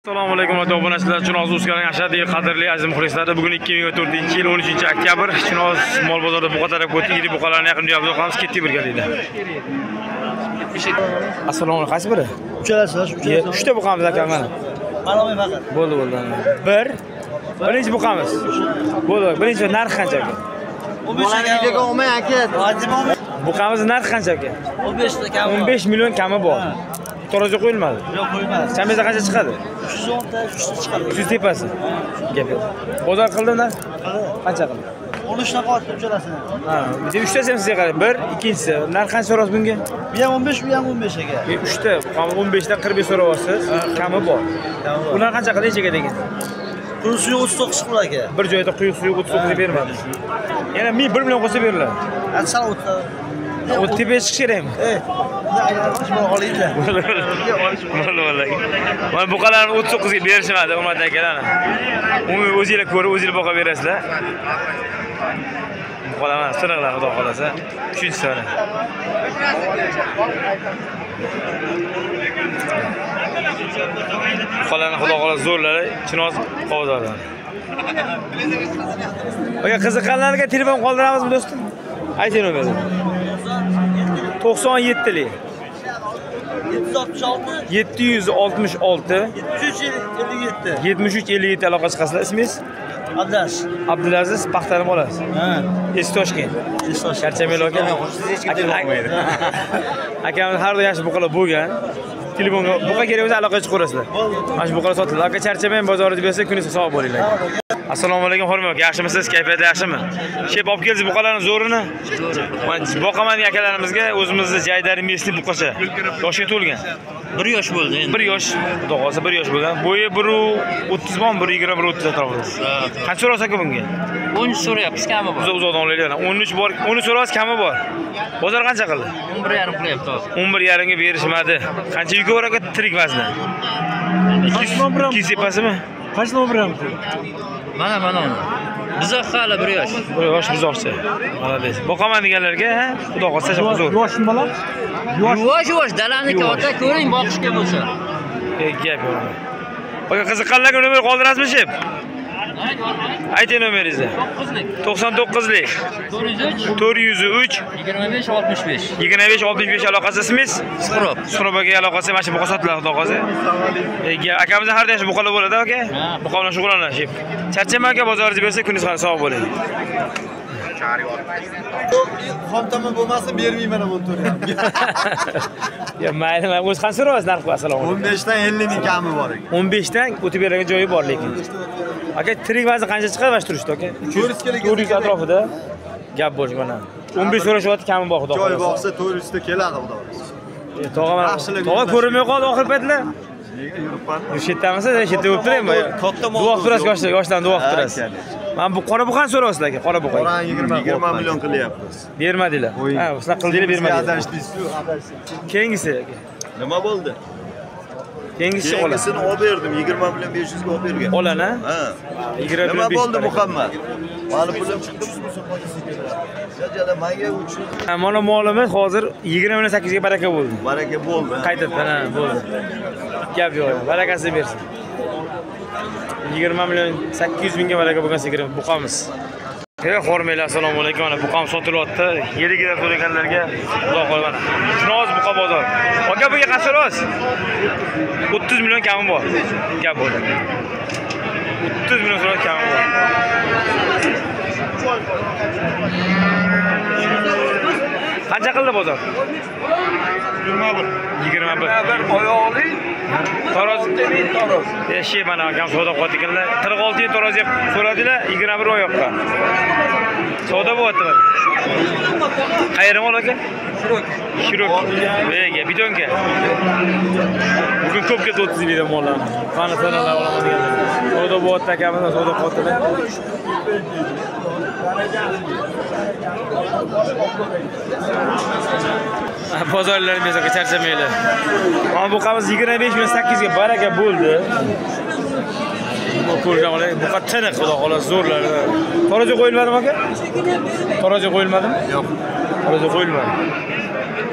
Assalomu alaykum obunachilar. Chinoz Uzkaning ashaddiy qadrli aziz muxlislari, bugun 2024-yil 13-oktyabr Chinoz mol bozorida buqa taraf o'tdi. Yirik buqalarni yaqin joyga olamiz. Ketdik birgalikda. Assalomu alaykum. Qaysi biri? Uchalasiz, uchalasiz. 3 ta buqamiz aka mana. Mana faqat. Bo'ldi. Birinchi buqamiz. Bo'ldi. Birinchi narx qancha aka? 15 ga olmay aka. Buqamiz narxi qancha aka? 15 ta kami. 15 million kami bor. To'raja qo'yilmadi. Yo'q, qo'yilmadi. Chameza qancha chiqadi? 310 ta, 300 ta chiqadi. 300 tepasi. Gap yo'q. Bozor qildimda? Qancha qildi? 13 ta qoldi uchalasini. Ha, bitta 3 tasi ham sizga qarang. Bir, ikkinchisi. Narx qancha so'rasiz bunga? Bu ham 15, bu ham 15 aka. 3 ta, 15 dan 45 so'rayapsiz. Kami bor. Ular qancha qildi ichiga degan? Quyuq suyu 39 pul aka. Bir joyda quyuq suyu 39 ga bermadi. Yana 1 million qo'ysa beriladi. Aksal o'tdi. O tepeye chiqish kerakmi? Olinglar. Vallahi. Mana buqalarni 39 ga berishmadi, hurmatli akalar. Uni o'zingizlar ko'rib, o'zingizlar boqa berasizlar. Buqalar siniqlar, xudo xolasa. 3-soni. Buqalarni xudo xolasa zo'rlari Chinoz qozonadi. Aka qiziqqanlarga telefon qoldiramizmi do'stim? Ayting nomerni. 97 lik 766 766 73 57 aloqa chiqasizlar. Ismingiz? Abdulaziz paxtani olasiz. Ha. Eski Toshkent. Charchamaylar aka. Akamiz har doim yaxshi buqalar bo'lgan. Telefonga buqa kerak bo'lsa aloqa chiqarasizlar. Mana shu buqalar sotiladi. Aka charchamang, bozorda bersa kuningiz sog' bo'linglar. Assalomu alaykum Xurmo aka, yaxshimisiz? Kayfiyat yaxshimi? Shep olib kelsiz buqalarning zo'rini. Men boqaman akalarimizga o'zimizning jaydari mesli buqacha. Yoshga to'lgan. 1 yosh bo'ldi endi. 1 yosh, xudo xolasa 1 yosh bo'lgan. Bo'yi 1.30 bon, 1.20, 1.30 atrofida. Qancha so'rasiz aka bunga? 13 so'rayapsiz, kami bor. Uzoqdan olaylik. 13 bor, 13 so'rasiz, kami bor. Bozor qancha qildi? 11,5 qilyapti hozir. 11,5 ga berishmadi. Qancha yuki bor aka tirik vazni? 200 tepasimi? Qaysi nomer ham? Mana uni. Buzoq hali 1 yosh. 1 yosh buzoqcha. Malades. Boqaman deganlarga, xudo xolasa zo'r. Yoshmi bola? Yosh, dalaniki ota ko'ring boqishga bo'lsa. Gap yo'q. Aka qiziqqanlarga nomer qoldirasizmi shep? Ayting nomeringizni. 99 lik 403 2565 aloqasi ismingiz? Suhrob aka aloqasi mana shu buqa sotiladi xudo xolasa. Akamizning har doim buqalar bo'ladi aka. Buqa bilan shug'ullanishib. Charchamang aka, bozoringiz bersa kuningiz ham sog' bo'ling. Xomtama bo'lmasa bermayman ham o'tirib. Ya mayli, men o'z qancha so'raysiz narxi? Assalomu alaykum. 15 dan 50 ming kami bor ekan. 15 dan o'tib beradigan joyi bor lekin. Aka tirik vazni qancha chiqadi mana shu turishda aka? 400 atrofida gap bo'lish mana. 15 so'rashyapti, kami bor xudo xolasa. Joy boqsa 400 ta keladi xudo xolasa. Tog'a ko'rinmay qoldi oxir paytlar. Shu yerdamisiz? Shu yerda bo'lib turaymi? Duo turasiz, yoshlarni duo turasiz. Men bu qora buqani so'rayapsiz aka, qora buqa. Qoran 20 million qilyapmiz. Bermadinglar. Ha, sizlar qildinglar, bermadinglar. Keyingisi aka. Nima bo'ldi? Keyingisi qo'la. Kengisini olib berdim, 20 million 500 ga olib bergan. Olana? Ha. 20 million. Nima bo'ldi Muhammad? Mali pulim chiqdi. Jajada menga 300. Mana molimiz hozir 20 million 8 ga baraka bo'ldi. Baraka bo'ldi. Qaytadan, ha, bo'ldi. Gap yo'q, barakasi bersin. 20 million 800 mingga baraka bo'lgan sigirim buqamiz. Xormaylar, assalomu alaykum. Mana buqam sotilyapti. Yeriga to'laganlarga xudo xolasa. Chinoz buqa bozor. Aka bunga qancha so'rasiz? 30 million kami bor. Gap bo'ldi. 30 million so'rasiz, kami bor. Qancha qildi bozor? 21. Oyog'li. Taroz. Eshi mana akam savdo qilganlar 46 yil taroz so'radilar, 21 oyoqqa. Savdo bo'lyapti. Qayerdan ol aka? Shirok. Nega? Bidonga. Bugun ko'p ketdi 30 yildan mollarni. Qani sanalar olaman deganlar. Savdo bo'lyapti akamiz, savdo qildilar. Bozorlarimizga charchamaylar. Mana buqamiz 25 million 8 ga baraka bo'ldi. Bu ko'rgan olay, buqa tiniq xudo xolasa zo'rlar. To'raja qo'yilmadimi aka? To'raja qo'yilmadimi? Yo'q. To'raja qo'yilmadi.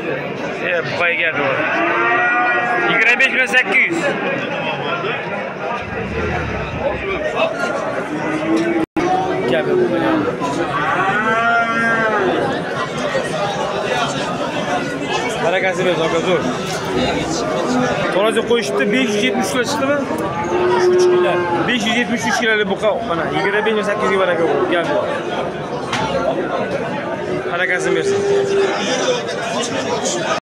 Buqaga gap yo'q. 25 million 800. Barakasi bersin aka zo'r. To'raza qo'yishibdi 570 kilo chiqdimi? 3 kilo. 573 kilolik buqa mana 28 ga baraka bo'ldi. Gap yo'q. Barakasi bersin.